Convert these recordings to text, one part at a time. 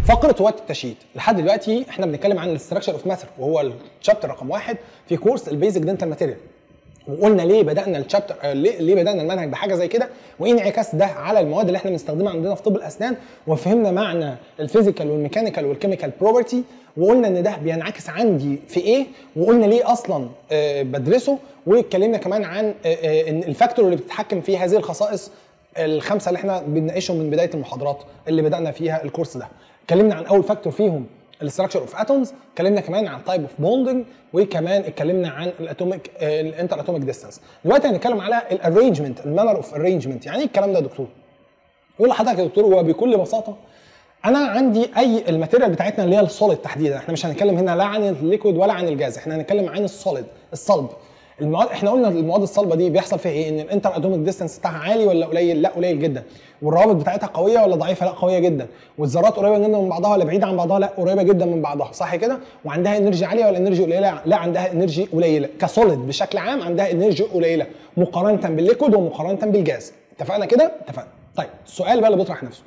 فقره وقت التشييد. لحد دلوقتي احنا بنتكلم عن الاستراكشر اوف ماتر، وهو الشابتر رقم 1 في كورس البيزك دنتال ماتيريال. وقلنا ليه بدانا الشابتر، ليه بدانا المنهج بحاجه زي كده، وايه انعكاس ده على المواد اللي احنا بنستخدمها عندنا في طب الاسنان، وفهمنا معنى الفيزيكال والميكانيكال والكيميكال بروبرتي، وقلنا ان ده بينعكس عندي في ايه، وقلنا ليه اصلا بدرسه، واتكلمنا كمان عن ان الفاكتور اللي بتتحكم في هذه الخصائص الخمسه اللي احنا بنناقشهم من بدايه المحاضرات اللي بدانا فيها الكورس ده. اتكلمنا عن اول فاكتور فيهم الاستراكشر اوف اتومز، اتكلمنا كمان عن تايب اوف بوندنج، وكمان اتكلمنا عن الاتوميك الانتر اتوميك ديستانس. دلوقتي هنتكلم على الارينجمنت، المانر اوف ارينجمنت. يعني ايه الكلام ده يا دكتور؟ يقول لحضرتك يا دكتور هو بكل بساطه انا عندي اي الماتيريال بتاعتنا اللي هي السوليد تحديدا، احنا مش هنتكلم هنا لا عن الليكويد ولا عن الجاز، احنا هنتكلم عن السوليد الصلب. المواد احنا قلنا المواد الصلبه دي بيحصل فيها ايه؟ ان الانتر اتوميك ديستانس بتاعها عالي ولا قليل؟ لا قليل جدا. والروابط بتاعتها قويه ولا ضعيفه؟ لا قويه جدا. والذرات قريبه جدا من بعضها ولا بعيده عن بعضها؟ لا قريبه جدا من بعضها، صح كده؟ وعندها انرجي عاليه ولا انرجي قليله؟ لا عندها انرجي قليله. كسوليد بشكل عام عندها انرجي قليله مقارنه بالليكويد ومقارنه بالجاز. اتفقنا كده؟ اتفقنا. طيب السؤال بقى اللي بيطرح نفسه،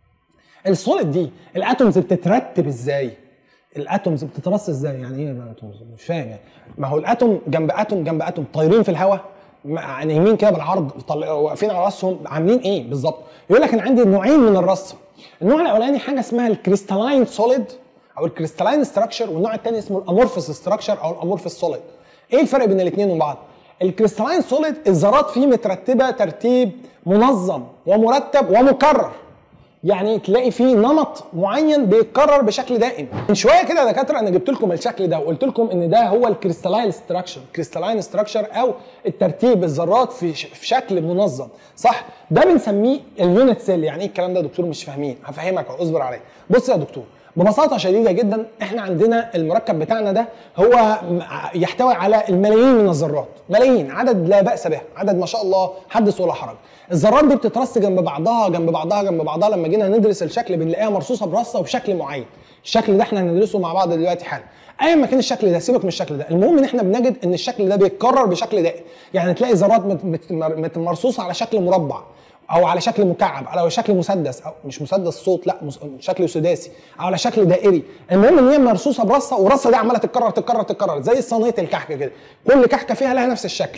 السوليد دي الاتومز بتترتب ازاي؟ الاتومز بتترص ازاي؟ يعني ايه الاتومز؟ مش فاهم يعني. ما هو الاتوم جنب اتوم جنب اتوم طايرين في الهواء نايمين كده بالعرض واقفين على راسهم، عاملين ايه بالظبط؟ يقول لك انا عندي نوعين من الرصه. النوع الاولاني حاجه اسمها الكريستالاين سوليد او الكريستالاين ستراكشر، والنوع الثاني اسمه الامورفس ستراكشر او الامورفس سوليد. ايه الفرق بين الاثنين وبعض؟ الكريستالاين سوليد الذرات فيه مترتبه ترتيب منظم ومرتب ومكرر، يعني تلاقي فيه نمط معين بيتكرر بشكل دائم. من شويه كده يا دكاتره انا جبت لكم الشكل ده وقلت لكم ان ده هو الكريستالاين ستراكشر، الكريستالاين ستراكشر او الترتيب الذرات في شكل منظم، صح؟ ده بنسميه اليونت سيل. يعني ايه الكلام ده يا دكتور؟ مش فاهمين، هفهمك اصبر عليا. بص يا دكتور ببساطه شديده جدا احنا عندنا المركب بتاعنا ده هو يحتوي على الملايين من الذرات، ملايين، عدد لا باس به، عدد ما شاء الله حدث ولا حرج. الذرات دي بتترص جنب بعضها جنب بعضها جنب بعضها. لما جينا ندرس الشكل بنلاقيها مرصوصه برصه وبشكل معين. الشكل ده احنا هندرسه مع بعض دلوقتي حالا. ايا ما كان الشكل ده سيبك من الشكل ده، المهم ان احنا بنجد ان الشكل ده بيتكرر بشكل دائم. يعني تلاقي ذرات مرصوصه على شكل مربع او على شكل مكعب او على شكل مسدس، او مش مسدس صوت، لا شكل سداسي، او على شكل دائري. المهم ان هي مرصوصه برصه، والرصه دي عماله تتكرر تتكرر تتكرر زي صينيه الكحكه كده. كل كحكه فيها لها نفس الشكل.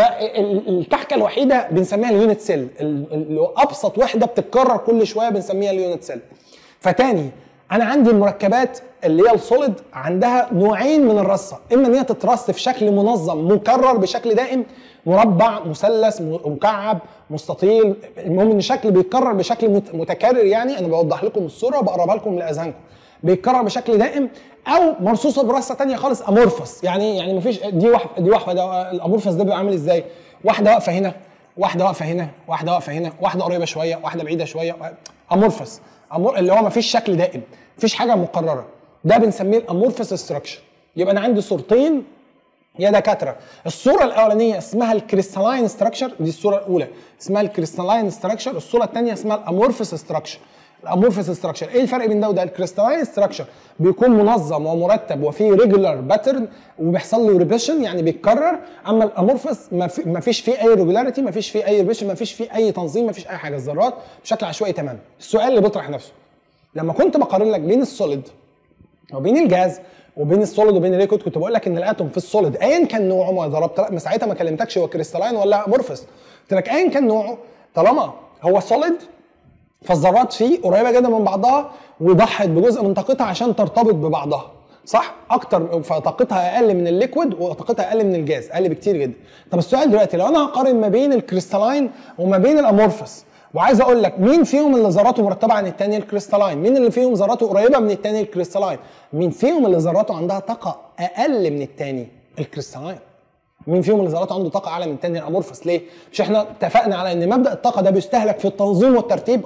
فالكحكه الوحيده بنسميها اليونت سيل، اللي ابسط وحده بتتكرر كل شويه بنسميها اليونت سيل. فتاني انا عندي المركبات اللي هي السوليد عندها نوعين من الرصه، اما ان هي تترص في شكل منظم مكرر بشكل دائم، مربع، مثلث، مكعب، مستطيل، المهم ان الشكل بيتكرر بشكل متكرر. يعني انا بوضح لكم الصوره وبقربها لكم لاذهانكم، بيتكرر بشكل دائم، او مرصوصه برصه ثانيه خالص امورفس. يعني مفيش دي واحده ده الامورفس ده بيبقى عامل ازاي؟ واحده واقفه هنا، واحده واقفه هنا، واحده واقفه هنا، واحده قريبه شويه، واحده بعيده شويه. امورفس اللي هو مفيش شكل دائم، مفيش حاجه مقرره، ده بنسميه الامورفس ستراكشر. يبقى انا عندي صورتين يا دكاتره. الصوره الاولانيه اسمها الكريستالاين ستراكشر، دي الصوره الاولى اسمها الكريستالاين ستراكشر. الصوره الثانيه اسمها الامورفس ستراكشر. الامورفس ستراكشر ايه الفرق بين ده وده؟ الكريستالاين ستراكشر بيكون منظم ومرتب وفيه ريجولار باترن وبيحصل له ريبيشن، يعني بيتكرر. اما الامورفس ما فيش فيه اي ريجولاريتي، ما فيش فيه اي ريبيشن، ما فيش فيه اي تنظيم، ما فيش اي حاجه، الذرات بشكل عشوائي تماما. السؤال اللي بيطرح نفسه لما كنت بقارن لك بين السوليد وبين الجاز وبين السوليد وبين الليكويد، كنت بقول لك ان الاتوم في السوليد ايا كان نوعه، ما ضربت ساعتها ما كلمتكش هو كريستالاين ولا امورفس، قلت لك ايا كان نوعه طالما هو سوليد فالذرات فيه قريبه جدا من بعضها وضحت بجزء من طاقتها عشان ترتبط ببعضها، صح؟ اكتر، فطاقتها اقل من الليكويد وطاقتها اقل من الجاز، اقل بكتير جدا. طب السؤال دلوقتي لو انا هقارن ما بين الكريستالاين وما بين الامورفس، وعايز اقول لك مين فيهم اللي ذراته مرتبه عن الثاني؟ الكريستالاين. مين اللي فيهم ذراته قريبه من الثاني؟ الكريستالاين. مين فيهم اللي ذراته عندها طاقه اقل من الثاني؟ الكريستالاين. مين فيهم اللي ذراته عنده طاقه اعلى من الثاني؟ الامورفس. ليه؟ مش احنا اتفقنا على ان مبدا الطاقه ده بيستهلك في التنظيم والترتيب؟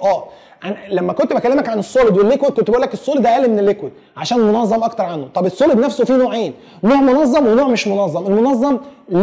لما كنت بكلمك عن السوليد والليكويد كنت بقول لك السوليد اقل من الليكويد عشان منظم اكتر عنه. طب السوليد نفسه فيه نوعين، نوع منظم ونوع مش منظم. المنظم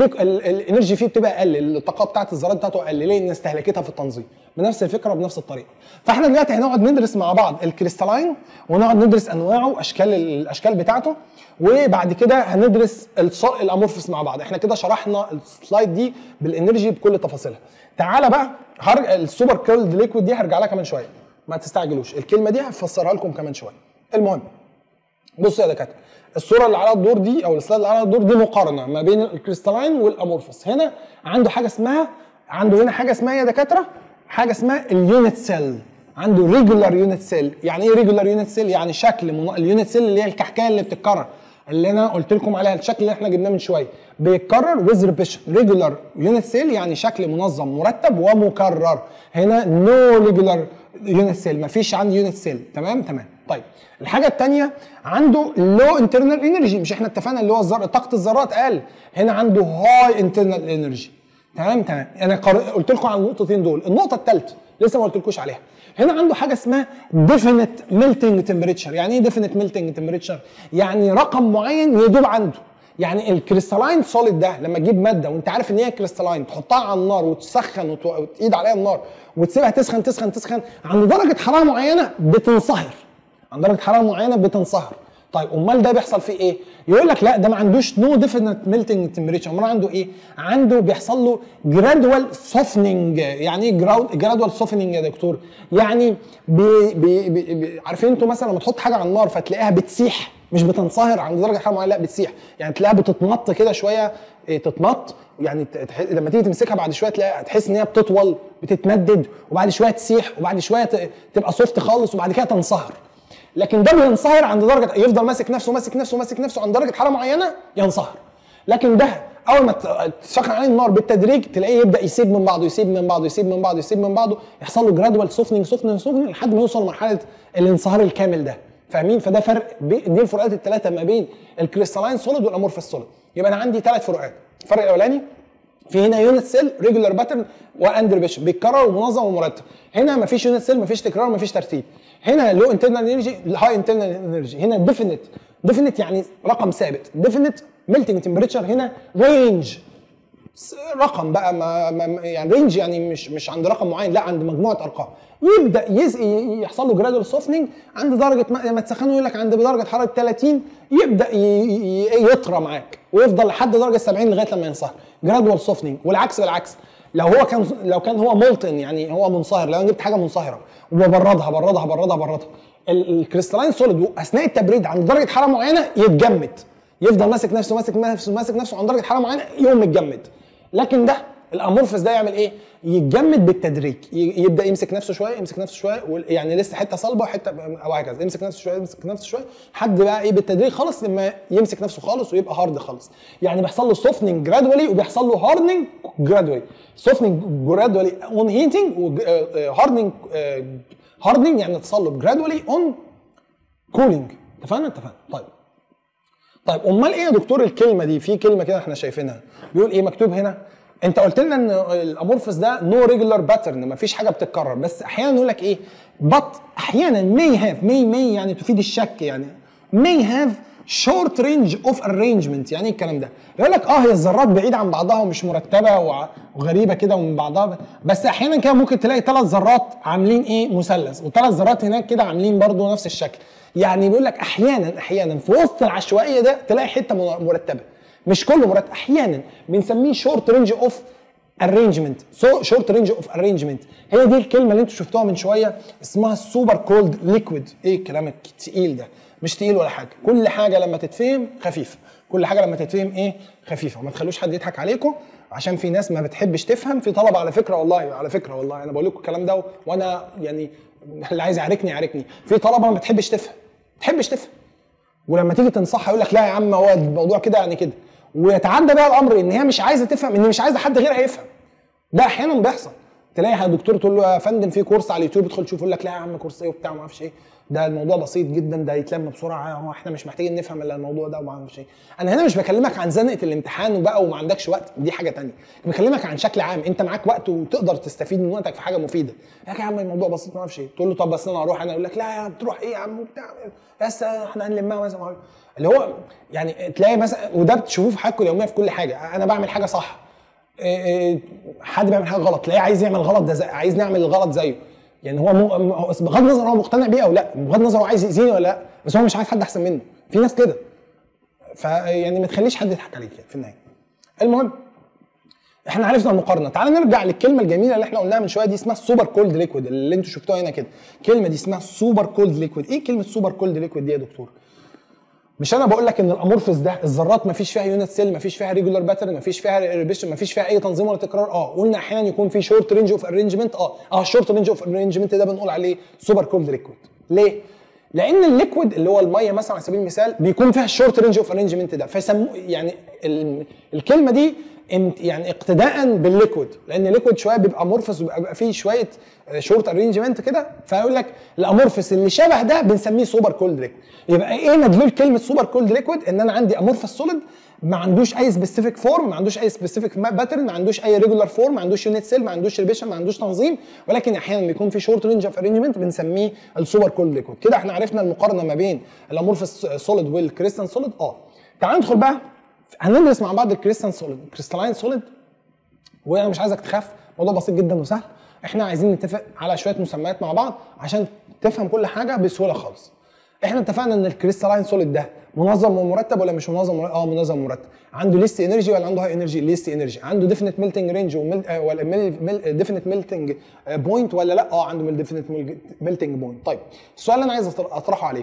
الانرجي فيه بتبقى اقل، الطاقه بتاعت الذرات بتاعته اقل. ليه؟ ان استهلاكتها في التنظيم. بنفس الفكره وبنفس الطريقه. فاحنا دلوقتي هنقعد ندرس مع بعض الكريستالاين ونقعد ندرس انواعه، الاشكال بتاعته، وبعد كده هندرس الامورفس مع بعض. احنا كده شرحنا السلايد دي بالانرجي بكل تفاصيلها. تعالى بقى السوبر كيرلد ليكويد دي هرجع لها كمان شويه. ما تستعجلوش، الكلمه دي هفسرها لكم كمان شويه. المهم بصوا يا دكاتره، الصوره اللي على الدور دي او السلايد اللي على الدور دي مقارنه ما بين الكريستالين والامورفوس. هنا عنده حاجه اسمها، هنا حاجه اسمها يا دكاتره، حاجه اسمها اليونت سيل. عنده ريجولار يونت سيل. يعني ايه ريجولار يونت سيل؟ يعني شكل اليونت سيل اللي هي الكحكايه اللي بتتكرر، اللي انا قلت لكم عليها، الشكل اللي احنا جبناه من شويه بيتكرر ويز ريبيشن. ريجولار يونت سيل يعني شكل منظم مرتب ومكرر. هنا نو ريجولار يونت سيل، مفيش عندي يونت سيل. تمام. طيب الحاجه الثانيه عنده لو انترنال انرجي، مش احنا اتفقنا اللي هو طاقه الذرات اقل، هنا عنده هاي انترنال انرجي. تمام. انا قلت لكم على النقطتين دول. النقطه الثالثه لسه ما قلتلكوش عليها، هنا عنده حاجه اسمها ديفينيت ميلتنج تمبريتشر. يعني ايه ديفينيت ميلتنج تمبريتشر؟ يعني رقم معين يدوب عنده. يعني الكريستالاين سوليد ده لما تجيب ماده وانت عارف ان هي كريستالاين، تحطها على النار وتسخن وتقيد عليها النار وتسيبها تسخن تسخن تسخن عند درجه حراره معينه بتنصهر. عند درجه حراره معينه بتنصهر. طيب امال ده بيحصل فيه ايه؟ يقول لك لا ده ما عندوش نو ديفينيت ميلتنج تمبريتشر، امال عنده ايه؟ عنده بيحصل له جرادوال سوفننج. يعني ايه جرادوال سوفننج يا دكتور؟ يعني عارفين انتوا مثلا لما تحط حاجه على النار فتلاقيها بتسيح، مش بتنصهر عند درجه حراره معينه، لا بتسيح. يعني تلاقيها بتتمط كده شويه، تتمط يعني لما تيجي تمسكها بعد شويه تلاقيها تحس ان هي بتطول بتتمدد، وبعد شويه تسيح، وبعد شويه تبقى سوفت خالص، وبعد كده تنصهر. لكن ده بينصهر عند درجه، يفضل ماسك نفسه ماسك نفسه ماسك نفسه عند درجه حراره معينه ينصهر. لكن ده اول ما تسخن عليه النار بالتدريج تلاقيه يبدا يسيب من بعضه يسيب من بعضه يسيب من بعضه يسيب من بعضه، يحصل له جرادوال سوفنينج سوفنينج سوفنينج لحد ما يوصل لمرحله الانصهار الكامل ده. فاهمين؟ فده فرق دي الفروقات الثلاثه ما بين الكريستالاين سوليد والامورفس سوليد. يبقى انا عندي ثلاث فروقات. الفرق الاولاني في هنا يونت سيل ريجولار باترن واند ريبيشن، بيتكرر ومنظم ومرتب. هنا مفيش يونت سيل، مفيش تكرار، مفيش ترتيب. هنا لو انترنال انرجي، هاي انترنال انرجي. هنا ديفينيت يعني رقم ثابت. ديفينيت ميلتنج تمبريتشر. هنا رينج، رقم بقى يعني رينج يعني مش عند رقم معين، لا عند مجموعه ارقام. يبدا يحصل له جرادوال سوفنينج عند درجه ما تسخنه، يقول لك عند درجه حراره 30 يبدا يطرى معاك ويفضل لحد درجه 70 لغايه لما ينصهر. جرادوال سوفنينج. والعكس بالعكس، لو كان هو مولتن يعني هو منصهر، لو انا جبت حاجه منصهره وببردها الكريستالين سوليد اثناء التبريد عند درجه حراره معينه يتجمد، يفضل ماسك نفسه عند درجه حراره معينه يقوم متجمد. لكن ده الامورفس ده يعمل ايه؟ يتجمد بالتدريج، يبدا يمسك نفسه شويه يعني لسه حته صلبه وحته او هكذا، يمسك نفسه شويه لحد بقى ايه بالتدريج خالص لما يمسك نفسه خالص ويبقى هارد خالص. يعني بيحصل له سوفننج جرادولي وبيحصل له هاردنج جرادولي. سوفننج جرادولي اون هيتنج، هاردنج يعني تصلب جرادولي اون كولينج. اتفقنا. طيب امال ايه يا دكتور الكلمه دي؟ في كلمه كده احنا شايفينها بيقول ايه مكتوب هنا؟ انت قلت لنا ان الامورفس ده نو ريجولار باترن، مفيش حاجه بتتكرر، بس احيانا يقول لك ايه؟ احيانا may have يعني تفيد الشك، يعني may have short range of arrangement. يعني ايه الكلام ده؟ يقول لك هي الذرات بعيده عن بعضها ومش مرتبه وغريبه كده ومن بعضها، بس احيانا كده ممكن تلاقي ثلاث ذرات عاملين ايه؟ مثلث، وثلاث ذرات هناك كده عاملين برضو نفس الشكل. يعني بيقول لك احيانا في وسط العشوائيه ده تلاقي حته مرتبه، مش كله مرتب، احيانا بنسميه شورت رينج اوف ارينجمنت. شورت رينج اوف ارينجمنت هي دي الكلمه اللي انتوا شفتوها من شويه اسمها السوبر كولد ليكويد. ايه الكلام التقيل ده؟ مش تقيل ولا حاجه، كل حاجه لما تتفهم خفيفه، كل حاجه لما تتفهم ايه؟ خفيفه. وما تخلوش حد يضحك عليكم عشان في ناس ما بتحبش تفهم. في طلبه على فكره والله انا بقول لكم الكلام ده وانا يعني اللي عايز يعاركني. في طلبه ما بتحبش تفهم، ولما تيجي تنصحها يقول لك لا يا عم هو الموضوع كده يعني كده، ويتعدى بقى الامر ان هي مش عايزه تفهم، ان مش عايزه حد غيرها يفهم. ده احيانا بيحصل. تلاقي دكتور تقول له يا فندم في كورس على اليوتيوب ادخل شوف، يقول لك لا يا عم كورس ايه وبتاع ما اعرفش ايه، ده الموضوع بسيط جدا، ده يتلم بسرعه، هو احنا مش محتاجين نفهم الا الموضوع ده وما اعرفش ايه. انا هنا مش بكلمك عن زنقه الامتحان وبقى وما عندكش وقت، دي حاجه ثانيه. بكلمك عن شكل عام، انت معاك وقت وتقدر تستفيد من وقتك في حاجه مفيده. يا عم الموضوع بسيط ما اعرفش ايه، تقول له طب بس انا اروح، انا اقول لك لا يا عم تروح ايه يا عم وبتاع، بس احنا هنلمها مثلا، اللي هو يعني تلاقي مثلا، وده بتشوفوه في حياتكم اليوميه في كل حاجه. انا بعمل حاجه صح، حد بيعمل حاجه غلط تلاقيه عايز يعمل غلط ده عايز نعمل الغلط زيه. يعني هو بغض النظر هو مقتنع بيه او لا، بغض النظر هو عايز يأذيني ولا لا، بس هو مش عايز حد احسن منه. في ناس كده، فيعني ما تخليش حد يضحك عليك في النهايه. المهم احنا عرفنا المقارنه. تعال نرجع للكلمه الجميله اللي احنا قلناها من شويه دي، اسمها السوبر كولد ليكويد اللي انتوا شفتوها هنا كده. الكلمه دي اسمها السوبر كولد ليكويد. ايه كلمه سوبر كولد ليكويد دي يا دكتور؟ مش انا بقول لك ان الامورفس ده الذرات ما فيش فيها يونت سيل، ما فيش فيها ريجولار باترن، ما فيش فيها ريبيشن، ما فيش فيها اي تنظيم ولا تكرار. قلنا احيانا يكون في شورت رينج اوف ارينجمنت. الشورت رينج اوف ارينجمنت ده بنقول عليه سوبر كولد ليكويد. ليه؟ لان الليكويد اللي هو الميه مثلا على سبيل المثال بيكون فيها الشورت رينج اوف ارينجمنت ده، فيسموه يعني الكلمه دي يعني اقتداء بالليكويد، لان الليكويد شويه بيبقى امورفس وبيبقى فيه شويه شورت ارينجمنت كده، فيقول لك الامورفس اللي شبه ده بنسميه سوبر كولد ليكويد. يبقى ايه مدلول كلمه سوبر كولد ليكويد؟ ان انا عندي امورفس سوليد ما عندوش اي سبيسيفيك فورم، ما عندوش اي سبيسيفيك باترن، ما عندوش اي ريجولار فورم، ما عندوش يونت سيل، ما عندوش ريبيشن، ما عندوش تنظيم، ولكن احيانا بيكون في شورت رينج اوف ارينجمنت بنسميه السوبر كولد ليكويد. كده احنا عرفنا المقارنه ما بين الامورفس سوليد والكريستال سوليد. تعال ندخل بقى هندرس مع بعض الكريستال سوليد، الكريستالاين سوليد. وانا مش عايزك تخاف، موضوع بسيط جدا وسهل. احنا عايزين نتفق على شويه مسميات مع بعض عشان تفهم كل حاجه بسهوله خالص. احنا اتفقنا ان الكريستالاين سوليد ده منظم ومرتب ولا مش منظم؟ منظم ومرتب. عنده ليست انرجي ولا عنده هاي انرجي؟ ليست انرجي. عنده ديفينيت ميلتنج رينج ولا ديفينيت ميلتنج بوينت ولا لا؟ عنده ديفينيت ميلتنج بوينت. طيب السؤال اللي انا عايز اطرحه عليك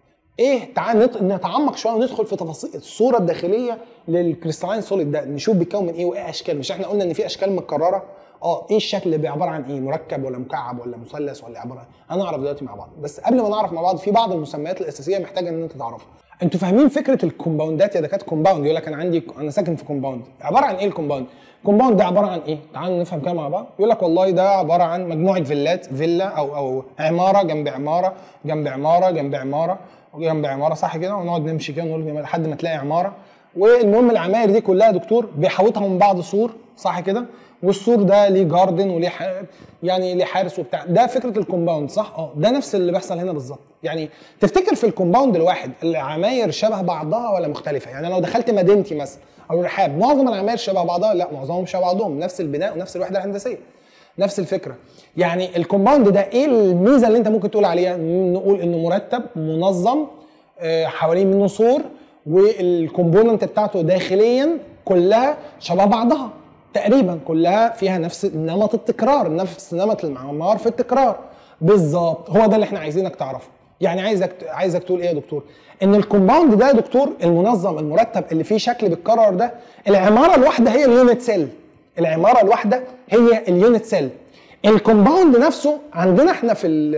ايه؟ تعال نتعمق شويه وندخل في تفاصيل الصوره الداخليه للكريستالاين سوليد ده، نشوف بيتكون من ايه وايه اشكال. مش احنا قلنا ان في اشكال متكرره؟ ايه الشكل اللي عباره عن ايه؟ مركب ولا مكعب ولا مثلث ولا عباره عن؟ هنعرف دلوقتي مع بعض. بس قبل ما نعرف مع بعض في بعض المسميات الاساسيه محتاجه ان انت تعرفها. انتوا فاهمين فكره الكومباوندات يا دكاتره؟ كومباوند يقول لك انا ساكن في كومباوند. عباره عن ايه الكومباوند؟ الكومباوند ده عباره عن ايه؟ تعالوا نفهم كده مع بعض. يقول لك والله ده عباره عن مجموعه فيلات، فيلا او عماره جنب عماره جنب عماره جنب عماره جنب عماره، صح كده؟ ونقعد نمشي كده ونقول لحد ما تلاقي عماره. والمهم العماير دي كلها يا دكتور بيحوطها من بعض سور، صح كده؟ والسور ده ليه جاردن وليه يعني ليه حارس وبتاع. ده فكره الكومباوند، صح؟ ده نفس اللي بيحصل هنا بالظبط. يعني تفتكر في الكومباوند الواحد العماير شبه بعضها ولا مختلفه؟ يعني لو دخلت مدينتي مثلا او الرحاب، معظم العماير شبه بعضها؟ لا، معظمهم شبه بعضهم، نفس البناء ونفس الوحده الهندسيه، نفس الفكره. يعني الكومباوند ده ايه الميزه اللي انت ممكن تقول عليها؟ نقول انه مرتب منظم، حوالين منه سور، والكومبوننت بتاعته داخليا كلها شبه بعضها تقريبا، كلها فيها نفس نمط التكرار، نفس نمط المعمار في التكرار بالظبط. هو ده اللي احنا عايزينك تعرفه. يعني عايزك تقول ايه يا دكتور؟ ان الكومباوند ده يا دكتور المنظم المرتب اللي فيه شكل بيتكرر ده، العماره الواحده هي اليونت سيل. العماره الواحده هي اليونت سيل. الكومباوند نفسه عندنا احنا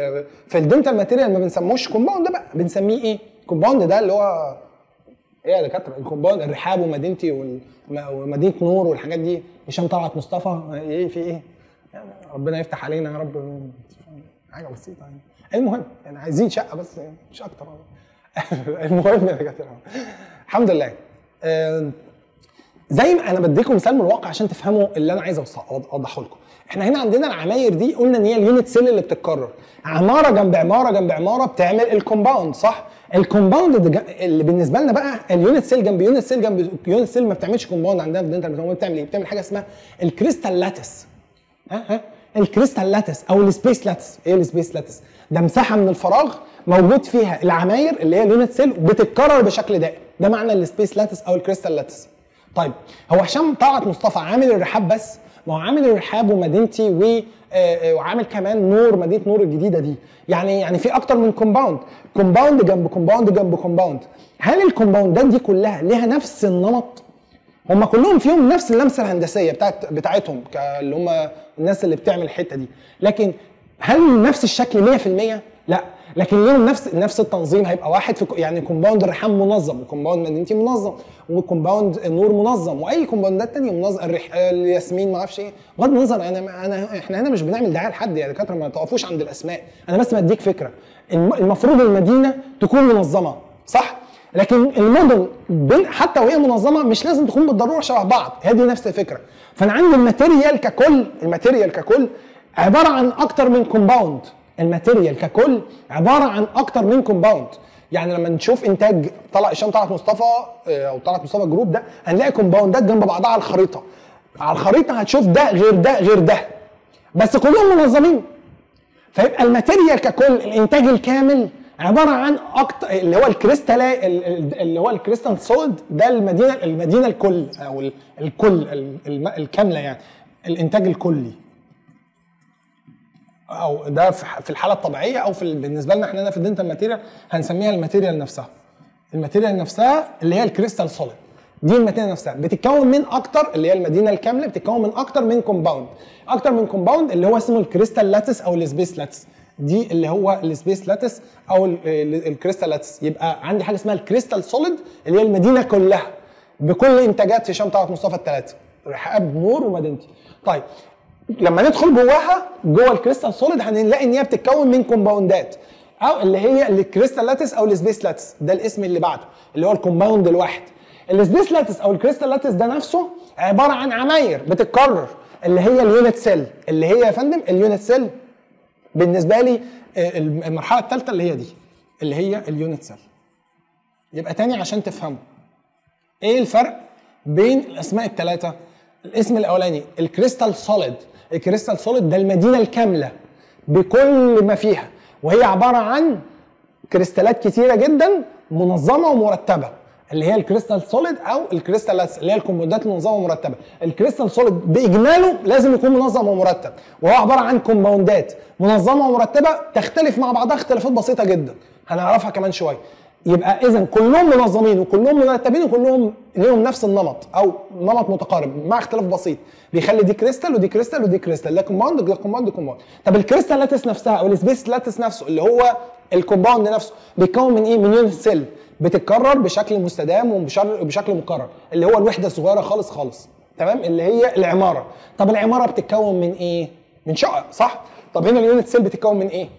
في الدنتال ماتيريال ما بنسموش كومباوند بقى، بنسميه ايه؟ الكومباوند ده اللي هو ايه يا دكاتره؟ الكومباوند الرحاب ومدينتي ومدينه نور والحاجات دي، هشام طلعت مصطفى، ايه في ايه؟ يعني ربنا يفتح علينا يا رب، حاجه بسيطه يعني. المهم يعني عايزين شقه بس مش اكتر. المهم يا دكاتره الحمد لله. زي ما انا بديكم مثال من الواقع عشان تفهموا اللي انا عايز اوضحه لكم. احنا هنا عندنا العماير دي قلنا ان هي اليونت سيل اللي بتتكرر، عماره جنب عماره جنب عماره بتعمل الكومباوند، صح؟ الكومباوند اللي بالنسبه لنا بقى اليونت سيل جنب يونت سيل جنب يونت سيل ما بتعملش كومباوند عندنا في الدنتال. بتعمل ايه؟ بتعمل حاجه اسمها الكريستال لاتس. الكريستال لاتس او السبيس لاتس. ايه السبيس لاتس؟ ده مساحه من الفراغ موجود فيها العماير اللي هي اليونت سيل بتتكرر بشكل دائم، ده معنى السبيس لاتس او الكريستال لاتس. طيب هو هشام طلعت مصطفى عامل الرحاب بس؟ ما هو عامل الرحاب ومدينتي وعامل كمان نور، مدينه نور الجديده دي. يعني في اكتر من كومباوند جنب كومباوند جنب كومباوند. هل الكومباوندات دي كلها ليها نفس النمط؟ هم كلهم فيهم نفس اللمسه الهندسيه بتاعتهم اللي هم الناس اللي بتعمل الحته دي، لكن هل نفس الشكل 100%؟ لا، لكن ليهم نفس التنظيم. هيبقى واحد في يعني كومباوند الرحام منظم، وكومباوند مدينتي منظم، وكومباوند النور منظم، واي كومباوندات ثانيه منظم، الياسمين ما اعرفش ايه. بغض النظر احنا هنا مش بنعمل دعايه لحد يا دكاتره، ما توقفوش عند الاسماء. انا بس بديك فكره. المفروض المدينه تكون منظمه، صح؟ لكن المدن حتى وهي منظمه مش لازم تكون بالضروره شبه بعض، هي دي نفس الفكره. فانا عندي الماتيريال ككل عباره عن اكتر من كومباوند. الماتيريال ككل عباره عن اكتر من كومباوند. يعني لما نشوف انتاج هشام طلعت مصطفى او طلعت مصطفى جروب ده، هنلاقي كومباوندات جنب بعضها على الخريطه. هتشوف ده غير ده غير ده، بس كلهم منظمين. فيبقى الماتيريال ككل الانتاج الكامل عباره عن اكتر اللي هو الكريستال، اللي هو الكريستال سوليد، ده المدينه الكل او الكل الكامله، يعني الانتاج الكلي، او ده في الحاله الطبيعيه، او بالنسبه لنا احنا في الدنتال ماتيريال هنسميها الماتيريال نفسها. الماتيريال نفسها اللي هي الكريستال سوليد، دي الماتيريال نفسها بتتكون من اكتر، اللي هي المدينه الكامله بتتكون من اكتر من كومباوند، اكتر من كومباوند اللي هو اسمه الكريستال لاتس او السبيس لاتس، دي اللي هو السبيس لاتس او الكريستال لاتس. يبقى عندي حاجه اسمها الكريستال سوليد اللي هي المدينه كلها بكل انتاجات هشام طلعت مصطفى الثلاثه، رحاب نور ومدينتي. طيب لما ندخل جواها، جوه الكريستال سوليد هنلاقي ان هي بتتكون من كومباوندات، او اللي هي الكريستال لاتس او السبيس لاتس، ده الاسم اللي بعده اللي هو الكومباوند الواحد. السبيس لاتس او الكريستال لاتس ده نفسه عباره عن عماير بتتكرر، اللي هي اليونت سيل، اللي هي يا فندم اليونت سيل بالنسبه لي المرحله الثالثه اللي هي دي، اللي هي اليونت سيل. يبقى تاني عشان تفهموا ايه الفرق بين الاسماء الثلاثه. الاسم الاولاني الكريستال سوليد، الكريستال سوليد ده المدينه الكامله بكل ما فيها، وهي عباره عن كريستالات كتيره جدا منظمه ومرتبه، اللي هي الكريستال سوليد او الكريستال لاتس، اللي هي الكومباوندات المنظمه ومرتبه. الكريستال سوليد باجماله لازم يكون منظم ومرتب، وهو عباره عن كومباوندات منظمه ومرتبه تختلف مع بعضها اختلافات بسيطه جدا هنعرفها كمان شويه. يبقى اذا كلهم منظمين وكلهم مرتبين وكلهم ليهم نفس النمط او نمط متقارب مع اختلاف بسيط بيخلي دي كريستال ودي كريستال ودي كريستال، ده كومباوند وده كومباوند كومباوند. طب الكريستال لاتس نفسها او السبيس لاتس نفسه اللي هو الكومباوند نفسه بيتكون من ايه؟ من يونت سيل بتتكرر بشكل مستدام وبشكل مكرر، اللي هو الوحده الصغيره خالص خالص، تمام، اللي هي العماره. طب العماره بتتكون من ايه؟ من شقق، صح؟ طب هنا اليونت سيل بتتكون من ايه؟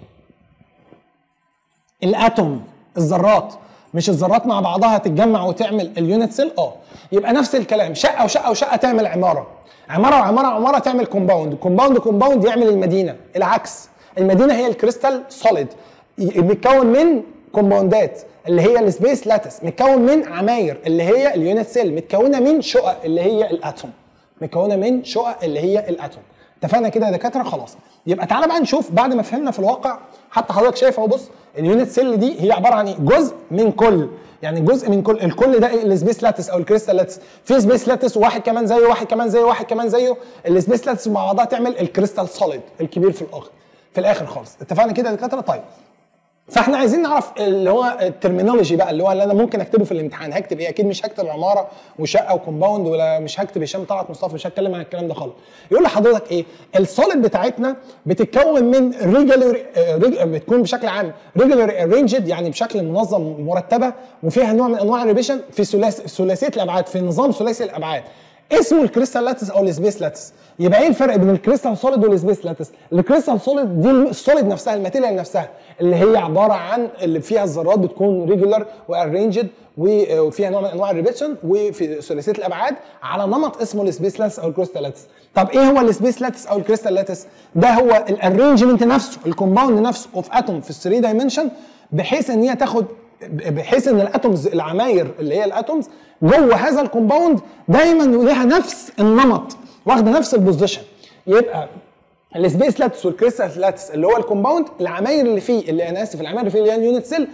الاتوم، الذرات. مش الذرات مع بعضها تتجمع وتعمل اليونت سيل؟ يبقى نفس الكلام، شقه وشقه وشقه تعمل عماره، عماره وعماره وعماره تعمل كومباوند، كومباوند كومباوند يعمل المدينه. العكس، المدينه هي الكريستال سوليد بيتكون من كومباوندات اللي هي السبيس لاتس، متكون من عماير اللي هي اليونت سيل، متكونه من شقق اللي هي الاتوم، متكونه من شقق اللي هي الاتوم. اتفقنا كده يا دكاتره؟ خلاص. يبقى تعالى بقى نشوف بعد ما فهمنا في الواقع، حتى حضرتك شايف اهو، بص اليونت سيل دي هي عباره عن ايه؟ جزء من كل، يعني جزء من كل، الكل ده السبيس لاتس او الكريستال لاتس، في سبيس لاتس وواحد كمان زيه واحد كمان زيه واحد كمان زيه، السبيس لاتس مع بعضها تعمل الكريستال سوليد الكبير في الاخر خالص. اتفقنا كده يا دكاتره؟ طيب فاحنا عايزين نعرف اللي هو الترمينولوجي بقى، اللي هو اللي انا ممكن اكتبه في الامتحان. هكتب ايه؟ اكيد مش هكتب عماره وشقه وكومباوند، ولا مش هكتب هشام طلعت مصطفى، مش هتكلم عن الكلام ده خالص. يقول لحضرتك ايه؟ السوليد بتاعتنا بتتكون من ريجولار، بتكون بشكل عام ريجولار ارينجد، يعني بشكل منظم مرتبه، وفيها نوع من انواع الريبيشن في ثلاثيه الابعاد، في نظام ثلاثي الابعاد اسمه الكريستال لاتس او السبيس لاتس. يبقى ايه الفرق بين الكريستال سوليد والسبيس لاتس؟ الكريستال سوليد دي السوليد نفسها، الماتيريال نفسها اللي هي عباره عن اللي فيها الذرات بتكون ريجولار وارينجد وفيها نوع من انواع الريبيشن وفي ثلاثيه الابعاد على نمط اسمه السبيس لاتس او الكريستال لاتس. طب ايه هو السبيس لاتس او الكريستال لاتس؟ ده هو الارينجمنت نفسه، الكومباوند نفسه اوف اتوم في 3 دايمنشن، بحيث ان هي تاخد، بحيث ان الاتومز، العماير اللي هي الاتومز جوه هذا الكومباوند دايما ليها نفس النمط، واخده نفس البوزيشن. يبقى السبيس لاتس والكريستال لاتس اللي هو الكومباوند، العماير اللي فيه، اللي انا اسف، العماير اللي فيه اللي هي اليونت سيل،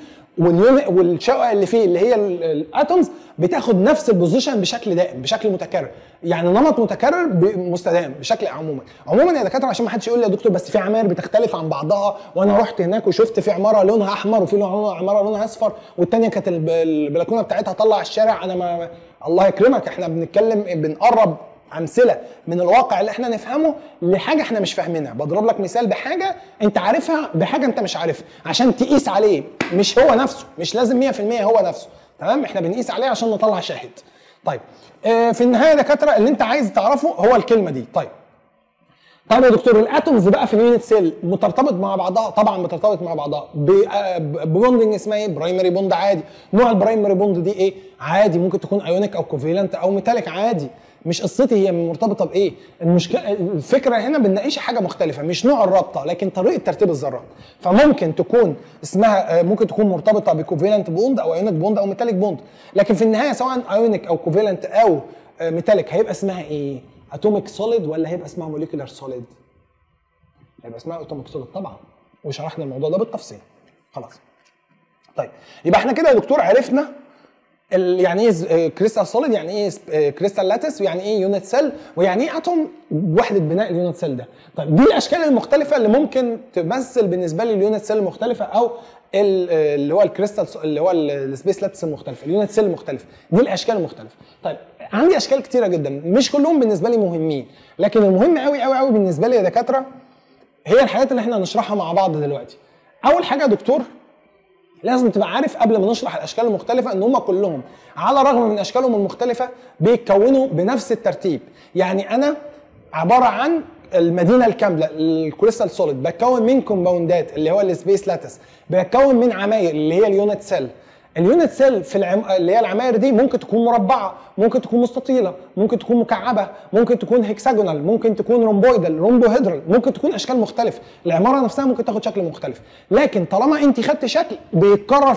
والشقق اللي فيه اللي هي الاتومز بتاخد نفس البوزيشن بشكل دائم، بشكل متكرر، يعني نمط متكرر مستدام بشكل عموما يا دكاتره، عشان ما حدش يقول لي يا دكتور بس في عماير بتختلف عن بعضها، وانا رحت هناك وشفت في عماره لونها احمر وفي عماره لونها اصفر، والثانيه كانت البلكونه بتاعتها طلع على الشارع. انا ما الله يكرمك، احنا بنتكلم بنقرب امثله من الواقع اللي احنا نفهمه لحاجه احنا مش فاهمينها. بضرب لك مثال بحاجه انت عارفها بحاجه انت مش عارفها عشان تقيس عليه، مش هو نفسه، مش لازم 100% هو نفسه، تمام؟ احنا بنقيس عليه عشان نطلع شاهد. طيب في النهايه يا دكاتره اللي انت عايز تعرفه هو الكلمه دي. طيب يا دكتور الاتومز بقى في اليونت سيل مترتبط مع بعضها؟ طبعا بترتبط مع بعضها ببوندنج اسمها ايه؟ برايمري بوند. عادي. نوع البرايمري بوند دي ايه؟ عادي ممكن تكون ايونيك او كوفيلنت او ميتاليك، عادي. مش قصتي هي مرتبطه بايه. المشكله الفكره هنا بنناقش حاجه مختلفه، مش نوع الرابطه لكن طريقه ترتيب الذرات. فممكن تكون اسمها، ممكن تكون مرتبطه بكوفيلنت بوند او ايونيك بوند او ميتاليك بوند، لكن في النهايه سواء ايونيك او كوفيلنت او ميتاليك هيبقى اسمها ايه؟ اتوميك سوليد ولا هيبقى اسمها موليكولار سوليد؟ هيبقى اسمها اتوميك سوليد طبعا، وشرحنا الموضوع ده بالتفصيل. خلاص. طيب يبقى احنا كده يا دكتور عرفنا يعني ايه كريستال سوليد، يعني ايه كريستال لاتس، ويعني ايه يونت سيل، ويعني ايه اتوم وحده بناء اليونت سيل ده. طيب دي الاشكال المختلفه اللي ممكن تمثل بالنسبه لي اليونت سيل المختلفه، او اللي هو الكريستال اللي هو السبيس لاتس المختلفه، اليونت سيل المختلفه. دي الاشكال المختلفه. طيب عندي اشكال كتيره جدا، مش كلهم بالنسبه لي مهمين، لكن المهم قوي قوي قوي بالنسبه لي يا دكاتره هي الحاجات اللي احنا هنشرحها مع بعض دلوقتي. اول حاجه يا دكتور لازم تبقى عارف قبل ما نشرح الاشكال المختلفه ان هم كلهم على الرغم من اشكالهم المختلفه بيتكونوا بنفس الترتيب. يعني انا عباره عن المدينه الكامله الكريستال سوليد بتكون من كومباوندات اللي هو السبيس لاتس، بتكون من عماير اللي هي اليونت سيل. اليونت سيل في اللي هي العماير دي ممكن تكون مربعه، ممكن تكون مستطيله، ممكن تكون مكعبه، ممكن تكون هيكساجونال، ممكن تكون رومبويدال، رومبوهيدرال، ممكن تكون اشكال مختلفه. العماره نفسها ممكن تاخد شكل مختلف، لكن طالما انت خدت شكل بيتكرر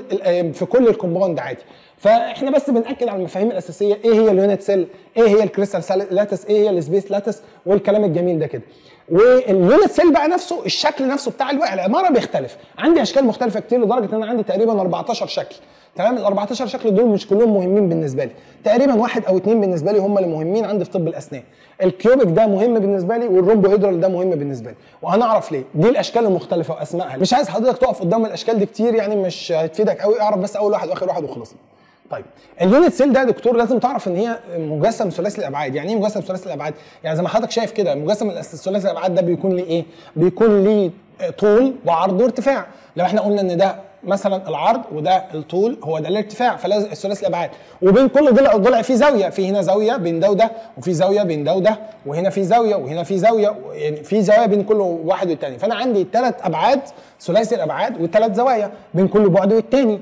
في كل الكومباوند عادي. فاحنا بس بناكد على المفاهيم الاساسيه، ايه هي اليونت سيل، ايه هي الكريستال لاتس، ايه هي السبيس لاتس، والكلام الجميل ده كده. واليونت سيل بقى نفسه الشكل نفسه بتاع العماره بيختلف. عندي اشكال مختلفه كتير لدرجه ان انا عندي تقريبا 14 شكل. تمام، ال 14 شكل دول مش كلهم مهمين بالنسبه لي، تقريبا واحد او اثنين بالنسبه لي هم اللي مهمين عندي في طب الاسنان. الكيوبيك ده مهم بالنسبه لي، والرومبوهيدرال ده مهم بالنسبه لي، وهنعرف ليه. دي الاشكال المختلفه واسمائها. مش عايز حضرتك تقف قدام الاشكال دي كتير، يعني مش هتفيدك قوي، اعرف بس اول واحد واخر واحد وخلصنا. طيب اليونت سيل ده يا دكتور لازم تعرف ان هي مجسم ثلاثي الابعاد. يعني ايه مجسم ثلاثي الابعاد؟ يعني زي ما حضرتك شايف كده المجسم الثلاثي الابعاد ده بيكون ليه ايه؟ بيكون ليه طول وعرض وارتفاع. لو احنا قلنا ان ده مثلا العرض وده الطول هو ده الارتفاع، فلازم الثلاثي الابعاد. وبين كل ضلع في زاويه، في هنا زاويه بين ده وده، وفي زاويه بين ده وده، وهنا في زاويه وهنا في زاويه، يعني في زاويه بين كل واحد والتاني. فانا عندي 3 ابعاد ثلاثي الابعاد و3 زوايا بين كل بعد والتاني.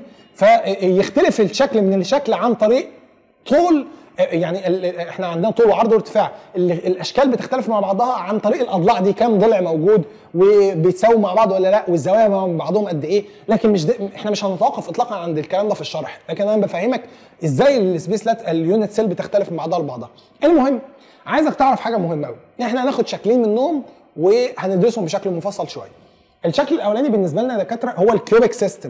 فيختلف الشكل من الشكل عن طريق طول، يعني احنا عندنا طول وعرض وارتفاع. الاشكال بتختلف مع بعضها عن طريق الاضلاع دي، كام ضلع موجود وبيتساووا مع بعض ولا لا، والزوايا مع بعضهم قد ايه. لكن مش احنا مش هنتوقف اطلاقا عند الكلام ده في الشرح، لكن انا بفهمك ازاي السبيس لات اليونت سيل بتختلف من بعضها لبعضها. المهم عايزك تعرف حاجه مهمه قوي، احنا هناخد شكلين منهم وهندرسهم بشكل مفصل شويه. الشكل الاولاني بالنسبه لنا يا دكاتره هو الكيوبيك سيستم.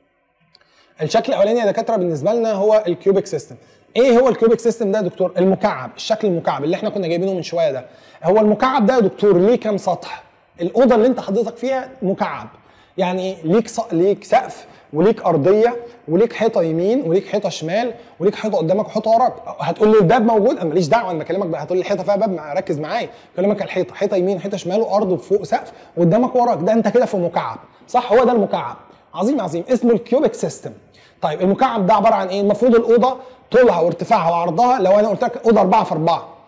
الشكل الاولاني يا دكاتره بالنسبه لنا هو الكيوبيك سيستم. ايه هو الكيوبيك سيستم ده يا دكتور؟ المكعب، الشكل المكعب اللي احنا كنا جايبينه من شويه ده. هو المكعب ده يا دكتور ليه كام سطح؟ الاوضه اللي انت حضرتك فيها مكعب، يعني ليك سقف وليك ارضيه وليك حيطه يمين وليك حيطه شمال وليك حيطه قدامك وحيطه وراك. هتقول لي الباب موجود؟ انا ماليش دعوه، انا بكلمك بقى. هتقول لي الحيطه فيها باب؟ ركز معايا، بكلمك على الحيطه، حيطه يمين حيطه شمال وارض وفوق سقف وقدامك وراك، ده انت كده في مكعب، صح؟ هو ده المكعب. عظيم عظيم، اسمه الكيوبيك سيستم. طيب المكعب ده عباره عن ايه؟ المفروض الاوضه طولها وارتفاعها وعرضها، لو انا قلت لك اوضه 4 في 4،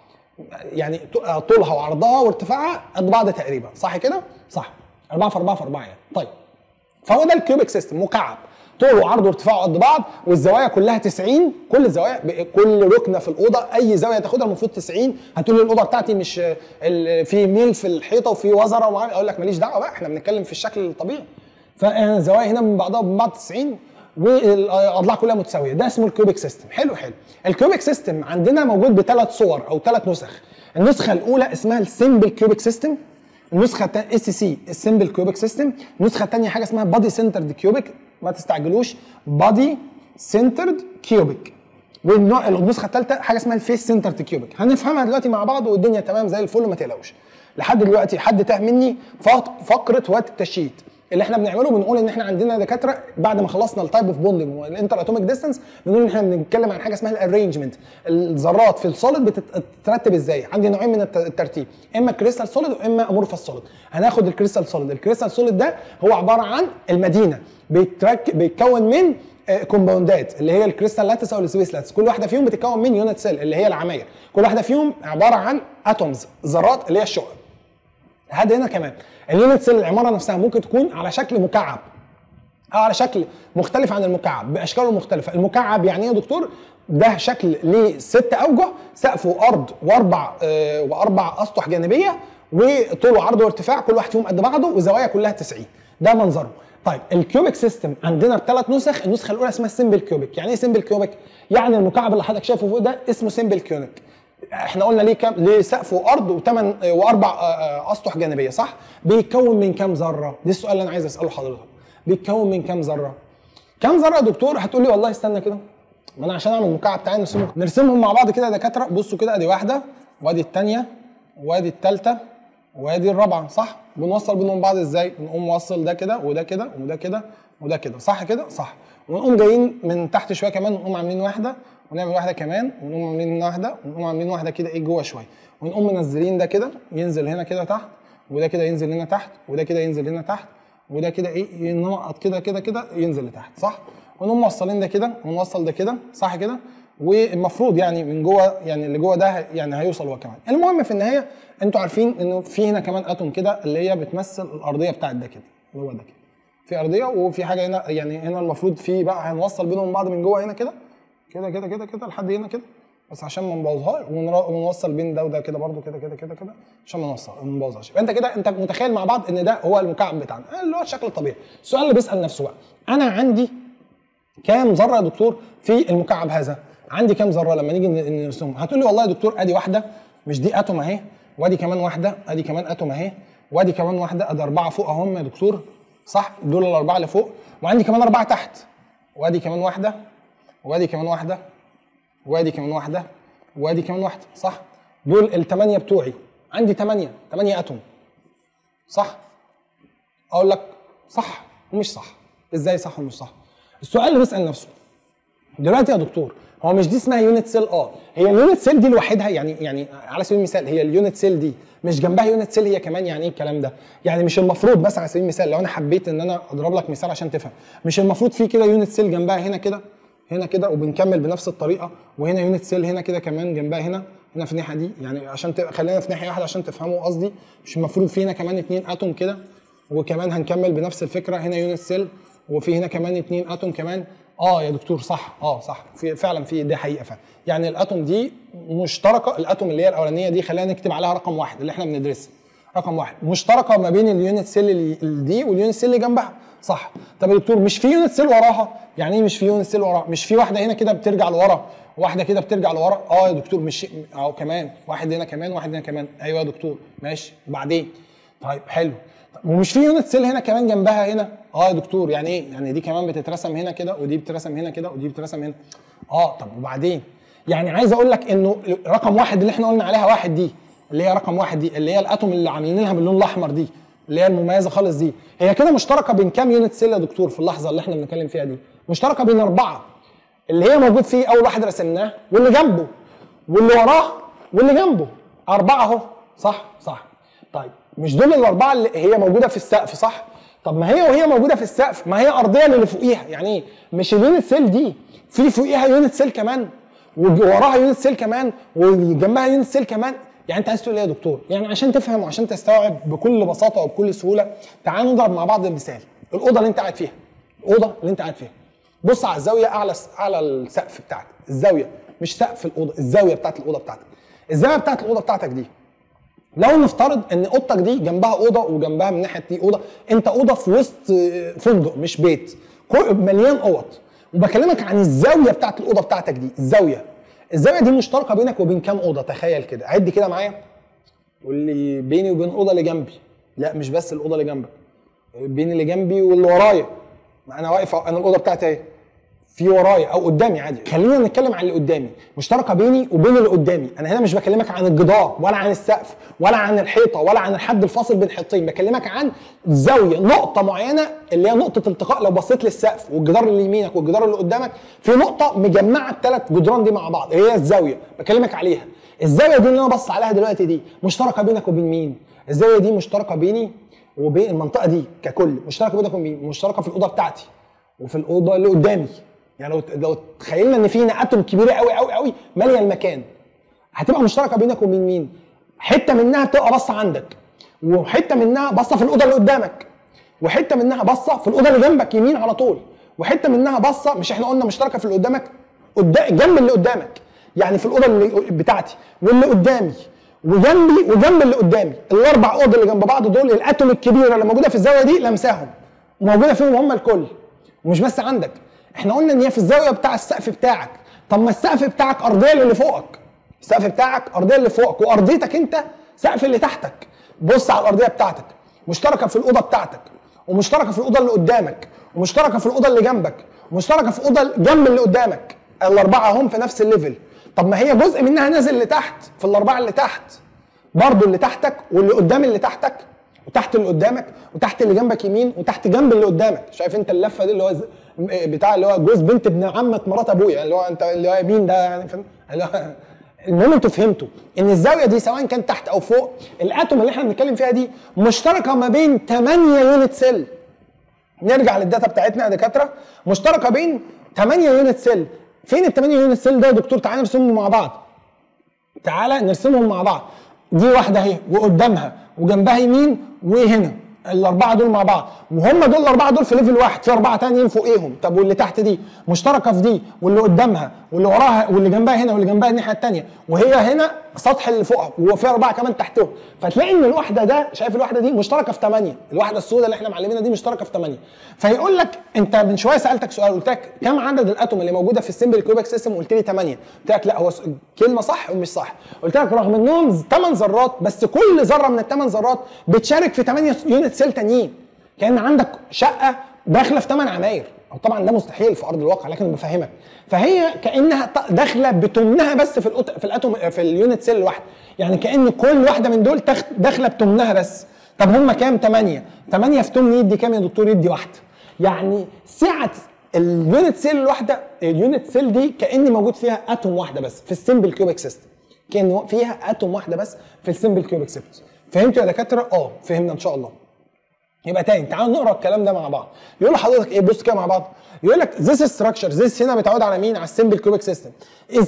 يعني طولها وعرضها وارتفاعها قد بعض تقريبا، صح كده؟ صح، 4 في 4 في 4 يعني. طيب فهو ده الكيوبيك سيستم، مكعب طوله وعرضه وارتفاعه قد بعض، والزوايا كلها 90، كل الزوايا كل ركنه في الاوضه اي زاويه تاخدها المفروض 90. هتقول لي الاوضه بتاعتي مش في ميل في الحيطه وفي وزره ومعامل، اقول لك ماليش دعوه بقى، احنا بنتكلم في الشكل الطبيعي. فالزوايا هنا من بعضها ومن بعض 90 والاضلاع كلها متساويه، ده اسمه الكيوبيك سيستم. حلو حلو. الكيوبيك سيستم عندنا موجود ب3 صور او 3 نسخ. النسخه الاولى اسمها السمبل كيوبيك سيستم، النسخه اس سي السمبل كيوبيك سيستم، النسخه الثانيه حاجه اسمها بادي سنترد كيوبيك، ما تستعجلوش، بادي سنترد كيوبيك، والنسخه الثالثه حاجه اسمها الفيس سنترد كيوبيك. هنفهمها دلوقتي مع بعض والدنيا تمام زي الفل، ما تقلقوش. لحد دلوقتي حد تاه مني فقره وقت التشييد اللي احنا بنعمله، بنقول ان احنا عندنا دكاتره بعد ما خلصنا التايب اوف بوندنج والانتر اتوميك ديستانس بنقول ان احنا بنتكلم عن حاجه اسمها الارينجمنت، الذرات في السوليد بتترتب ازاي. عندي نوعين من الترتيب، اما كريستال سوليد واما امورفاس سوليد. هناخد الكريستال سوليد. الكريستال سوليد ده هو عباره عن المدينه، بيتكون من كومباوندات اللي هي الكريستال لاتس او السبيس لاتس، كل واحده فيهم بتتكون من يونت سيل اللي هي العماير، كل واحده فيهم عباره عن اتومز، ذرات اللي هي الشقق. لحد هنا كمان. اليونت سيل العماره نفسها ممكن تكون على شكل مكعب او على شكل مختلف عن المكعب باشكاله المختلفه. المكعب يعني ايه يا دكتور؟ ده شكل ليه 6 اوجه، سقف وارض واربع اسطح جانبيه، وطول وعرض وارتفاع كل واحد فيهم قد بعضه، وزوايا كلها 90. ده منظره. طيب الكيوبيك سيستم عندنا ب3 نسخ. النسخه الاولى اسمها السمبل كيوبيك. يعني ايه سمبل كيوبيك؟ يعني المكعب اللي حضرتك شايفه فوق ده اسمه سمبل كيوبيك. احنا قلنا ليه كام؟ ليه سقف وارض واربع اسطح جانبيه، صح؟ بيتكون من كام ذره؟ ده السؤال اللي انا عايز اساله لحضرتك. بيتكون من كام ذره؟ كام ذره يا دكتور؟ هتقول لي والله استنى كده، ما انا عشان اعمل المكعب تعالى نرسمهم مع بعض كده يا دكاتره. بصوا كده، ادي واحده وادي الثانيه وادي الثالثه وادي الرابعه، صح؟ بنوصل بينهم بعض ازاي؟ بنقوم موصل ده كده وده كده وده كده وده كده، صح كده؟ صح. ونقوم جايين من تحت شويه كمان، ونقوم عاملين واحده ونعمل واحده كمان، ونقوم عاملين واحده ونقوم عاملين واحده كده ايه جوه شويه، ونقوم منزلين ده كده ينزل هنا كده تحت، وده كده ينزل هنا تحت، وده كده ينزل هنا تحت، وده كده ايه ينقط كده كده كده ينزل لتحت، صح؟ ونقوم موصلين ده كده ونوصل ده كده، صح كده؟ والمفروض يعني من جوه، يعني اللي جوه ده يعني هيوصل هو كمان. المهم في النهايه انتوا عارفين انه في هنا كمان اتوم كده اللي هي بتمثل الارضيه بتاعت ده كده، اللي هو ده كده. في ارضيه وفي حاجه هنا، يعني هنا المفروض في بقى هنوصل بينهم بعض من جوه هنا كده كده كده كده كده لحد هنا كده، بس عشان ما نبوظهاش، ونوصل بين ده وده كده برده كده كده كده كده عشان ما نبوظهاش. يبقى انت كده انت متخيل مع بعض ان ده هو المكعب بتاعنا اللي هو الشكل الطبيعي. السؤال اللي بيسال نفسه بقى، انا عندي كام ذره يا دكتور في المكعب هذا؟ عندي كام ذره لما نيجي نرسمهم؟ هتقول لي والله يا دكتور ادي واحده، مش دي اتوم اهي، وادي كمان واحده، ادي كمان اتوم اهي، وادي كمان واحده، ادي اربعه فوق اهم يا دكتور، صح؟ دول الاربعه اللي فوق، وعندي كمان اربعه تحت، وادي كمان واحده، وادي كمان واحده، وادي كمان واحده، وادي كمان واحده، صح؟ دول الثمانيه بتوعي، عندي ثمانيه اتوم، صح؟ اقول لك صح ومش صح. ازاي صح ومش صح؟ السؤال اللي بيسال نفسه دلوقتي يا دكتور، هو مش دي اسمها يونت سيل؟ هي اليونت سيل دي لوحدها، يعني على سبيل المثال هي اليونت سيل دي مش جنبها يونت سيل هي كمان؟ يعني ايه الكلام ده؟ يعني مش المفروض بس على سبيل المثال لو انا حبيت ان انا اضرب لك مثال عشان تفهم، مش المفروض في كده يونت سيل جنبها هنا كده هنا كده، وبنكمل بنفس الطريقه، وهنا يونت سيل هنا كده كمان جنبها هنا في الناحيه دي، يعني عشان خلينا في ناحيه واحده عشان تفهموا قصدي. مش المفروض في هنا كمان 2 اتوم كده، وكمان هنكمل بنفس الفكره، هنا يونت سيل وفي هنا كمان 2 اتوم كمان؟ يا دكتور صح، صح، في فعلا، في دي حقيقه فعلا. يعني الاتوم دي مشتركه، الاتوم اللي هي الاولانيه دي خلينا نكتب عليها رقم 1 اللي احنا بندرسها، رقم 1 مشتركه ما بين اليونت سيل دي واليونت سيل اللي جنبها، صح؟ طب يا دكتور مش في يونت سيل وراها؟ يعني ايه مش في يونت سيل وراها؟ مش في واحده هنا كده بترجع لورا، واحده كده بترجع لورا؟ يا دكتور مش اهو كمان واحد هنا كمان، واحد هنا كمان، ايوه يا دكتور ماشي. وبعدين طيب حلو، ومش في يونت سيل هنا كمان جنبها هنا؟ يا دكتور يعني ايه؟ يعني دي كمان بتترسم هنا كده، ودي بتترسم هنا كده، ودي بتترسم هنا. طب وبعدين؟ يعني عايز اقول لك انه رقم 1 اللي احنا قلنا عليها 1 دي، اللي هي رقم 1 دي، اللي هي الاتوم اللي عاملين لها باللون الاحمر دي، اللي هي المميزه خالص دي، هي كده مشتركه بين كام يونت سيل يا دكتور في اللحظه اللي احنا بنتكلم فيها دي؟ مشتركه بين 4، اللي هي موجود فيه اول واحد رسمناه واللي جنبه واللي وراه واللي جنبه، 4 اهو، صح؟ صح. طيب مش دول الاربعه اللي هي موجوده في السقف، صح؟ طب ما هي وهي موجوده في السقف ما هي ارضيه اللي فوقيها، يعني ايه؟ مش اليونت سيل دي في فوقيها يونت سيل كمان، ووراها يونت سيل كمان، وجنبها يونت سيل كمان؟ يعني انت عايز تقول ايه يا دكتور؟ يعني عشان تفهم وعشان تستوعب بكل بساطه وبكل سهوله، تعالوا نضرب مع بعض المثال. الاوضه اللي انت قاعد فيها، الاوضه اللي انت قاعد فيها، بص على الزاويه اعلى السقف بتاعك، الزاويه مش سقف الاوضه، الزاويه بتاعت الاوضه بتاعتك. الزاويه بتاعت الاوضه بتاعتك دي، لو نفترض ان اوضتك دي جنبها اوضه وجنبها من ناحيه دي اوضه، انت اوضه في وسط فندق مش بيت مليان اوض، وبكلمك عن الزاويه بتاعت الاوضه بتاعتك دي، الزاويه دي مشتركه بينك وبين كام اوضه؟ تخيل كده، عد كده معايا، قول لي بيني وبين الاوضه اللي جنبي، لا مش بس الاوضه اللي جنبك، بين اللي جنبي واللي ورايا، ما انا واقف انا الاوضه بتاعتي اهي، في ورايا او قدامي عادي، خلينا نتكلم عن اللي قدامي، مشتركه بيني وبين اللي قدامي. انا هنا مش بكلمك عن الجدار ولا عن السقف ولا عن الحيطه ولا عن الحد الفاصل بين حيطين، بكلمك عن زاويه، نقطه معينه اللي هي نقطه التقاء. لو بصيت للسقف والجدار اللي يمينك والجدار اللي قدامك، في نقطه مجمعه الثلاث جدران دي مع بعض، هي الزاويه بكلمك عليها. الزاويه دي اللي انا بص عليها دلوقتي دي مشتركه بينك وبين مين؟ الزاويه دي مشتركه بيني وبين المنطقه دي ككل، مشتركه بينك وبين مين؟ مشتركه في الاوضه بتاعتي وفي الاوضه اللي قدامي. يعني لو تخيلنا ان في اتوم كبيره قوي قوي قوي ماليه المكان، هتبقى مشتركه بينك وبين مين؟ حته منها بتبقى باصه عندك، وحته منها باصه في الاوضه اللي قدامك، وحته منها باصه في الاوضه اللي جنبك يمين على طول، وحته منها باصه، مش احنا قلنا مشتركه في اللي قدامك جنب اللي قدامك، يعني في الاوضه اللي بتاعتي واللي قدامي وجنبي وجنب اللي قدامي، الاربع اوض اللي جنب بعض دول الاتوم الكبيره اللي موجوده في الزاويه دي لمساهم وموجوده فيهم هم الكل. ومش بس عندك، احنا قلنا ان هي في الزاويه بتاع السقف بتاعك. طب ما السقف بتاعك ارضيه اللي فوقك، السقف بتاعك ارضيه اللي فوقك، وارضيتك انت سقف اللي تحتك. بص على الارضيه بتاعتك، مشتركه في الاوضه بتاعتك، ومشتركه في الاوضه اللي قدامك، ومشتركه في الاوضه اللي جنبك، مشتركه في اوضه جنب اللي قدامك، الاربعه هم في نفس الليفل. طب ما هي جزء منها نازل لتحت في الاربعه اللي تحت، برضه اللي تحتك واللي قدام اللي تحتك وتحت اللي قدامك وتحت اللي جنبك يمين وتحت جنب اللي قدامك. شايف انت اللفه دي اللي هو بتاع اللي هو جوز بنت ابن عمه مرات ابويا، اللي هو انت اللي هو مين ده يعني، اللي هو المهم انتوا فهمتوا ان الزاويه دي سواء كان تحت او فوق، الاتوم اللي احنا بنتكلم فيها دي مشتركه ما بين 8 يونت سيل. نرجع للداتا بتاعتنا يا دكاتره، مشتركه بين 8 يونت سيل. فين ال 8 يونت سيل ده يا دكتور؟ تعالى نرسمهم مع بعض. تعالى نرسمهم مع بعض. دي واحده اهي وقدامها وجنبها يمين وهنا، الاربعه دول مع بعض، وهم دول الاربعه دول في ليفل واحد، في اربعه تانيين فوقيهم. طب واللي تحت دي مشتركه في دي واللي قدامها واللي وراها واللي جنبها هنا واللي جنبها الناحيه الثانيه، وهي هنا سطح اللي فوقها وفي اربعه كمان تحتهم. فتلاقي ان الوحده ده، شايف الوحده دي مشتركه في 8، الوحده السوداء اللي احنا معلمينها دي مشتركه في 8. فيقول لك انت من شويه سالتك سؤال، قلت لك كم عدد الاتوم اللي موجوده في السمبل كيوبيك سيستم؟ قلت لي 8. قلت لك لا، هو كلمه صح ومش صح. قلت لك رغم انهم 8 ذرات، بس كل ذره من ال8 ذرات بتشارك في 8 يونت سيل تانيين. كان عندك شقه داخله في 8 عماير، او طبعا ده مستحيل في ارض الواقع لكن بفهمك. فهي كانها داخله بتمنها بس في الاتوم في اليونت سيل الواحد، يعني كان كل واحده من دول داخله بتمنها بس. طب هم كام؟ 8. 8 في 8 يدي كام يا دكتور؟ يدي واحده. يعني سعه اليونت سيل الواحده، اليونت سيل دي كان موجود فيها اتوم واحده بس في السمبل كيوبيك سيستم، كان فيها اتوم واحده بس في السمبل كيوبيك سيستم. فهمتوا يا دكاتره؟ فهمنا ان شاء الله. يبقى تاني تعالوا نقرا الكلام ده مع بعض. يقول لحضرتك ايه؟ بص كده مع بعض. يقول لك this structure، this هنا بتعود على مين؟ على السمبل كيوبيك سيستم. is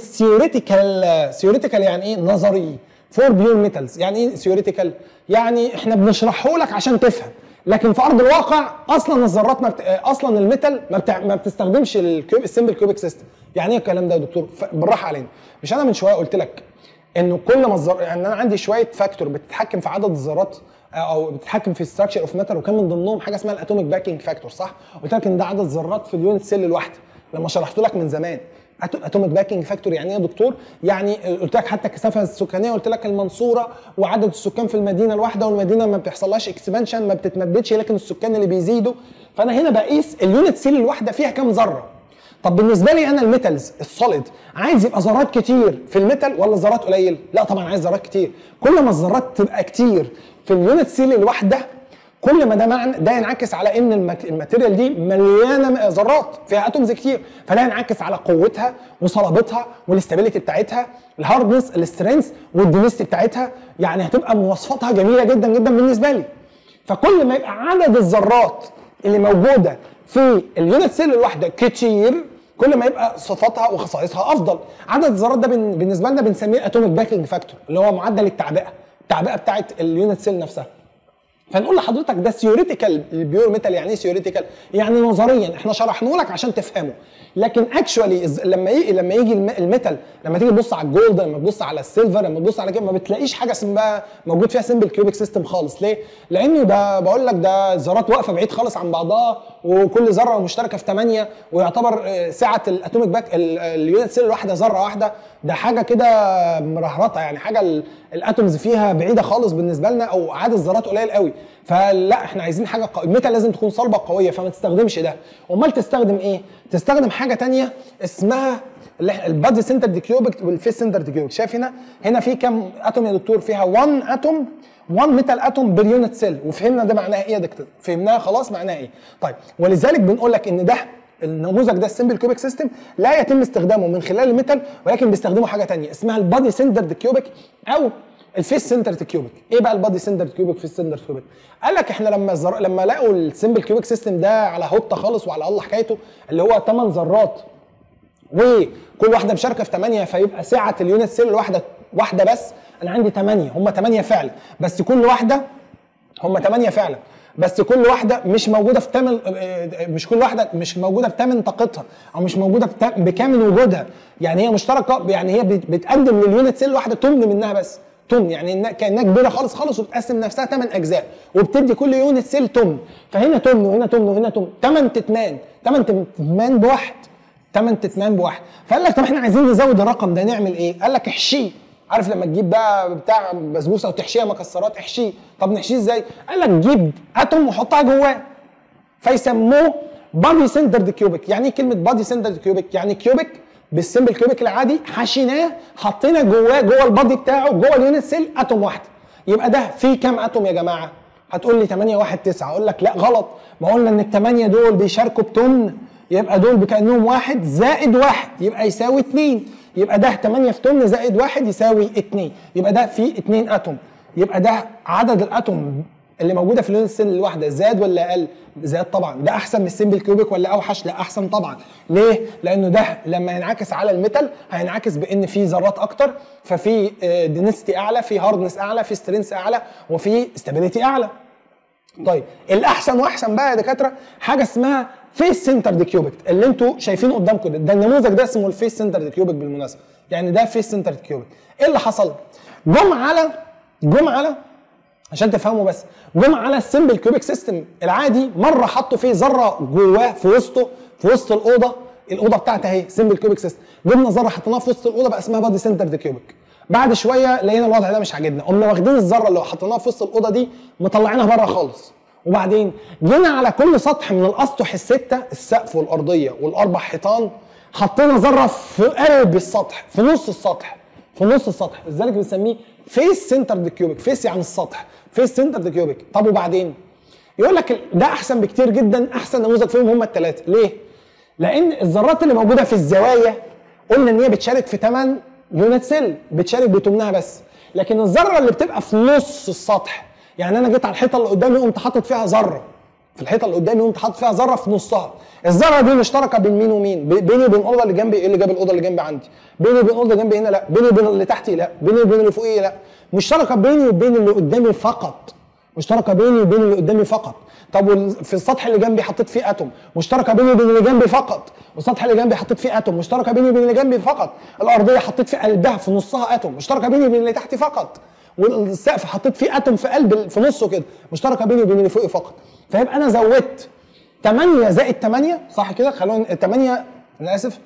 theoretical يعني ايه؟ نظري. for pure metals. يعني ايه theoretical؟ يعني احنا بنشرحه لك عشان تفهم، لكن في ارض الواقع اصلا الذرات اصلا الميتال ما بتستخدمش السمبل كيوبيك سيستم. يعني ايه الكلام ده يا دكتور؟ بالراحه علينا. مش انا من شويه قلت لك انه كل ما يعني انا عندي شويه فاكتور بتتحكم في عدد الذرات او بتتحكم في ستراكشر اوف ماتر، وكان من ضمنهم حاجه اسمها الاتوميك باكينج فاكتور، صح؟ قلت لك ان ده عدد ذرات في اليونت سيل الواحده لما شرحت لك من زمان. اتوميك باكينج فاكتور يعني ايه يا دكتور؟ يعني قلت لك حتى الكثافه السكانيه، قلت لك المنصوره وعدد السكان في المدينه الواحده، والمدينه ما بيحصلهاش اكسبانشن، ما بتتمددش، لكن السكان اللي بيزيدوا. فانا هنا بقيس اليونت سيل الواحده فيها كام ذره. طب بالنسبه لي انا الميتالز السوليد، عايز يبقى ذرات كتير في الميتال ولا ذرات قليل؟ لا طبعا عايز ذرات كتير. كل ما الذرات تبقى كتير في اليونت سيل الواحده، كل ما ده ينعكس على ان الماتيريال دي مليانه ذرات فيها اتومز كتير، فده ينعكس على قوتها وصلابتها والاستابيليتي بتاعتها، الهاردنس، السترينث والدينستي بتاعتها. يعني هتبقى مواصفاتها جميله جدا جدا بالنسبه لي. فكل ما يبقى عدد الذرات اللي موجوده في اليونت سيل الواحده كتير، كل ما يبقى صفاتها وخصائصها افضل. عدد الذرات ده بالنسبه لنا بنسميه اتوميك باكينج فاكتور، اللي هو معدل التعبئه بتاعت اليونت سيل نفسها. فنقول لحضرتك ده ثيوريتيكال البيور ميتال. يعني ايه ثيوريتيكال؟ يعني نظريا احنا شرحناه لك عشان تفهمه، لكن اكشوالي لما يجي الميتال، لما تيجي تبص على الجولد، لما تبص على السيلفر، لما تبص على كده، ما بتلاقيش حاجه اسمها موجود فيها سمبل كيوبيك سيستم خالص. ليه؟ لانه ده بقول لك ده ذرات واقفه بعيد خالص عن بعضها، وكل ذره مشتركه في 8، ويعتبر سعه الاتوميك باك اليونت سيل الواحده ذره واحده. ده حاجه كده مرهرطه، يعني حاجه الاتومز فيها بعيده خالص بالنسبه لنا، او عدد الذرات قليل قوي. فلا احنا عايزين حاجه الميتال لازم تكون صلبه قويه، فما تستخدمش ده. امال تستخدم ايه؟ تستخدم حاجه ثانيه اسمها البادي سنتر كيوبيك والفيس سنتر كيوبيك. شايف هنا في كام اتوم يا دكتور؟ فيها 1 اتوم، 1 ميتال اتوم بير يونت سيل. وفهمنا ده معناها ايه يا دكتور؟ فهمناها خلاص معناها ايه؟ طيب ولذلك بنقول لك ان ده النموذج ده السمبل كيوبيك سيستم لا يتم استخدامه من خلال الميتال، ولكن بيستخدموا حاجه ثانيه اسمها البادي سنتر كيوبيك او الفيس سنتر كيوبيك. ايه بقى البادي سنتر كيوبيك فيس سنتر كيوبيك؟ قال لك احنا لما لقوا السمبل كيوبيك سيستم ده على هوته خالص وعلى الله حكايته، اللي هو 8 ذرات وكل واحده مشاركه في 8، فيبقى سعه اليونت سيل واحده بس. انا عندي 8، هم 8 فعلا، بس كل واحده هم 8 فعلا، بس كل واحده مش موجوده في مش كل واحده مش موجوده بثمن طاقتها، او مش موجوده بكامل وجودها. يعني هي مشتركه، يعني هي بتقدم لليونت سيل واحده تمن منها بس، تمن يعني كانها كبيره خالص خالص، وبتقسم نفسها 8 اجزاء، وبتدي كل يونت سيل تمن. فهنا تمن وهنا تمن وهنا تمن، 8 تتمان، 8 تتمان بواحد، 8 تتمان بواحد. فقال لك طب احنا عايزين نزود الرقم ده، نعمل ايه؟ قال لك احشيه. عارف لما تجيب بقى بتاع بسبوسه وتحشيها مكسرات، احشيه. طب نحشيه ازاي؟ قال لك جيب اتوم وحطها جواه، فيسموه بادي سنترد كيوبيك. يعني ايه كلمه بادي سنترد كيوبيك؟ يعني كيوبيك بالسمبل كيوبيك العادي حشيناه، حطينا جوه البادي بتاعه جوه اليونت سيل اتوم واحده. يبقى ده فيه كام اتوم يا جماعه؟ هتقول لي 8 1 9. اقول لك لا غلط، ما قلنا ان الثمانيه دول بيشاركوا بتمن، يبقى دول بكانهم 1 زائد 1 يبقى يساوي 2. يبقى ده 8 في تمن زائد 1 يساوي 2. يبقى ده فيه 2 اتوم. يبقى ده عدد الاتوم اللي موجوده في اليونت سيل الواحده زاد ولا اقل؟ زاد طبعا. ده احسن من السمبل كيوبيك ولا اوحش؟ لا احسن طبعا. ليه؟ لانه ده لما ينعكس على الميتال هينعكس بان في ذرات اكتر، ففي دينستي اعلى، في هاردنس اعلى، في سترينث اعلى، وفي استابيليتي اعلى. طيب الاحسن واحسن بقى يا دكاتره حاجه اسمها فيس سنترد كيوبيك اللي انتوا شايفينه قدامكم ده النموذج ده اسمه الفيس سنترد كيوبيك بالمناسبه. يعني ده فيس سنترد كيوبيك. ايه اللي حصل؟ جم على عشان تفهموا بس، جم على السمبل كيوبيك سيستم العادي مره حطوا فيه ذره جواه في وسط الاوضه بتاعتها اهي سمبل كيوبيك سيستم. جبنا ذره حطيناها في وسط الاوضه بقى اسمها بادي سنترد كيوبيك. بعد شويه لقينا الوضع ده مش عاجبنا، قمنا واخدين الذره اللي حطيناها في وسط الاوضه دي مطلعينها بره خالص. وبعدين جينا على كل سطح من الاسطح السته، السقف والارضيه والاربع حيطان، حطينا ذره في قلب السطح، في نص السطح. لذلك بنسميه فيس سنترد كيوبيك. فيس يعني السطح، فيس سنترد كيوبيك. طب وبعدين يقول لك ده احسن بكتير جدا، احسن نموذج فيهم هم الثلاثه. ليه؟ لان الذرات اللي موجوده في الزوايا قلنا ان هي بتشارك في 8 يونت سيل، بتشارك بتمنها بس. لكن الذره اللي بتبقى في نص السطح، يعني انا جيت على الحيطه اللي قدامي قمت حاطط فيها ذره، في الحيطه اللي قدامي قمت حاطط فيها ذره في نصها. الذره دي مشتركه بين مين ومين؟ بيني وبين الاوضه اللي جنبي. ايه اللي جاب الاوضه اللي جنبي عندي؟ بيني وبين الاوضه اللي جنبي هنا لا، بيني وبين اللي تحتي لا، بيني وبين اللي فوقي لا. مشتركه بيني وبين اللي قدامي فقط. طب في السطح اللي جنبي حطيت فيه اتوم، مشتركه بيني وبين اللي جنبي فقط. والسطح اللي جنبي حطيت فيه اتوم، مشتركه بيني وبين اللي جنبي فقط. الارضيه حطيت في قلبها في نصها اتوم، مشتركه بيني وبين اللي تحتي فقط. والسقف حطيت فيه اتوم في نصه كده، مشتركه بيني وبين اللي فوقي فقط. فيبقى انا زودت 8 زائد 8 صح كده؟ خلونا 8 انا اسف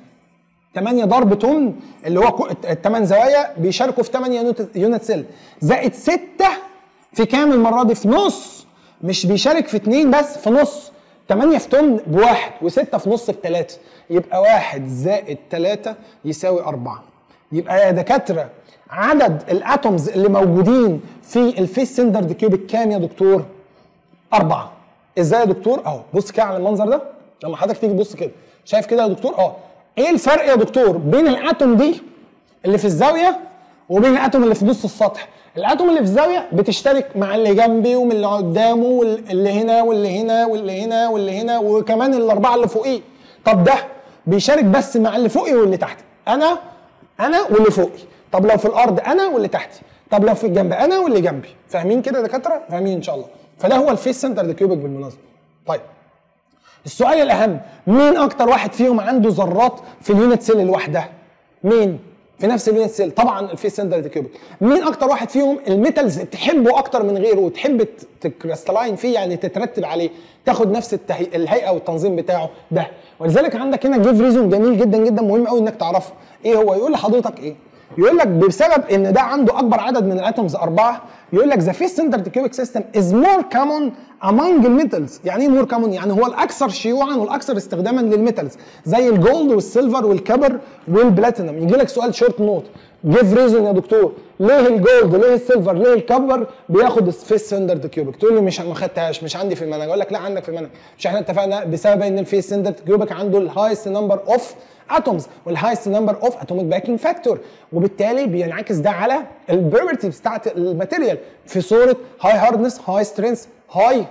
8 ضرب تمن اللي هو الثمان زوايا بيشاركوا في 8 يونت سيل، زائد 6 في كام المره دي؟ في نص. مش بيشارك في 2 بس، في نص. 8 في تمن بواحد، و6 في نص ب3. يبقى 1 زائد 3 يساوي 4. يبقى يا دكاتره عدد الاتومز اللي موجودين في الفيس سنترد كيوبيك كام يا دكتور؟ 4. ازاي يا دكتور؟ اهو بص كده على المنظر ده، لما حضرتك تيجي تبص كده شايف كده يا دكتور؟ ايه الفرق يا دكتور بين الاتوم دي اللي في الزاويه وبين الاتوم اللي في نص السطح؟ الاتوم اللي في الزاويه بتشترك مع اللي جنبي ومن اللي قدامه واللي هنا واللي هنا واللي هنا واللي هنا وكمان الاربعه اللي فوقيه. طب ده بيشارك بس مع اللي فوقي واللي تحتي، انا واللي فوقي. طب لو في الارض انا واللي تحتي. طب لو في الجنب انا واللي جنبي. فاهمين كده يا دكاتره؟ فاهمين ان شاء الله. فده هو الفيس سنترد كيوبيك بالمناسبه. طيب السؤال الاهم، مين اكتر واحد فيهم عنده ذرات في اليونت سيل الواحده؟ مين؟ في نفس اليونت سيل طبعا الفيس سنترد كيوبيك. مين اكتر واحد فيهم الميتالز تحبه اكتر من غيره وتحب تكريستالاين فيه، يعني تترتب عليه، تاخد نفس الهيئه والتنظيم بتاعه؟ ده. ولذلك عندك هنا جيف ريزون جميل جدا جدا مهم قوي انك تعرفه. ايه هو؟ يقول لحضرتك ايه؟ يقول لك بسبب ان ده عنده اكبر عدد من الاتومز 4، يقول لك ذا فيس سنترد كيوبيك سيستم از مور كومون امونج الميتالز. يعني ايه مور كومون؟ يعني هو الاكثر شيوعا والاكثر استخداما للميتالز زي الجولد والسيلفر والكبر والبلاتينم. يجي لك سؤال شورت نوت، جيف ريزون يا دكتور، ليه الجولد ليه السيلفر ليه الكبر بياخد الفيس سنترد كيوبيك؟ تقول لي مش ما خدتهاش، مش عندي في المنهج. اقول لك لا عندك في المنهج. مش احنا اتفقنا بسبب ان الفيس سنترد كيوبيك عنده الهايست نمبر اوف اتومز والهايست نمبر اوف اتوميك باكينج فاكتور، وبالتالي بينعكس ده على البروبرتيز بتاعت الماتيريال في صوره هاي هاردنس، هاي سترينث، هاي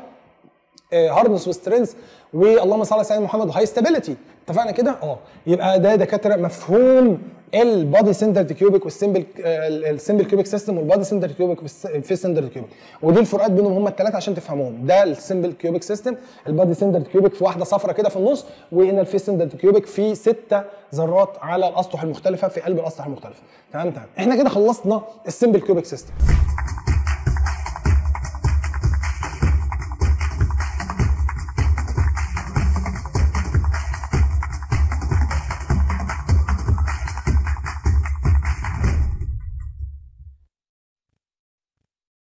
هاردنس وسترينث، واللهم صل على سيدنا محمد، وهاي ستابيليتي. اتفقنا كده؟ يبقى ده دكاتره مفهوم البادي سنترد كيوبيك والسمبل السمبل كيوبيك سيستم والبادي سنترد كيوبيك والفيس سنترد كيوبيك. ودي الفروقات بينهم هم الثلاثه عشان تفهموهم. ده السمبل كيوبيك سيستم، البادي سنترد كيوبيك في واحده صفرة كده في النص، وهنا الفيس سنترد كيوبيك في 6 ذرات على الاسطح المختلفه في قلب الاسطح المختلفه. تمام. احنا كده خلصنا السمبل كيوبيك سيستم.